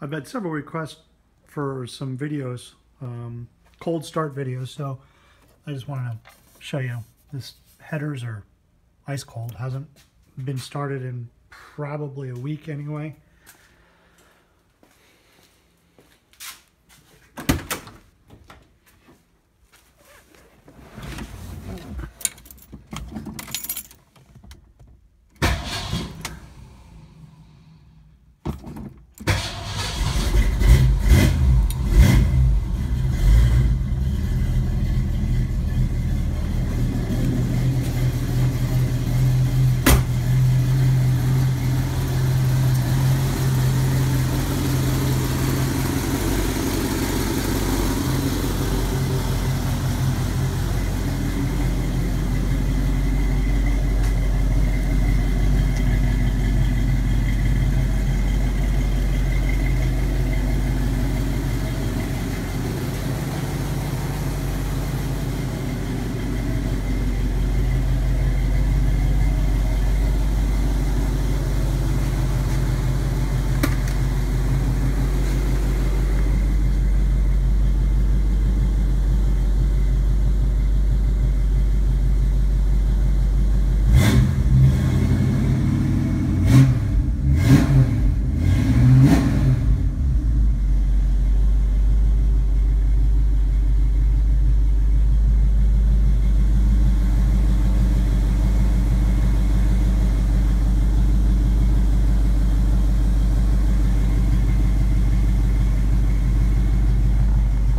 I've had several requests for some videos, cold start videos, so I just wanted to show you. This headers are ice cold, hasn't been started in probably a week anyway.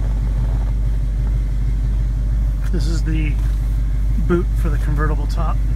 This is the boot for the convertible top.